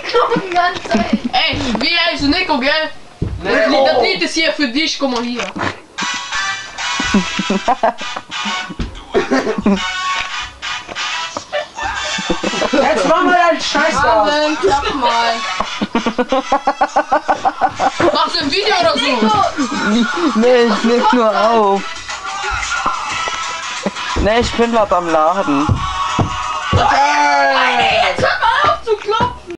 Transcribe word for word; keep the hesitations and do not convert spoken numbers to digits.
Die ganze Zeit. Ey, wie heißt du Nico, gell? Das Lied, das Lied ist hier für dich, komm mal hier. Jetzt mach mal deinen Scheiß aus. Warte, klapp mal. Machst du ein Video oder so? Nee, ich leg nur auf. Nee, ich bin was am Laden. Hey.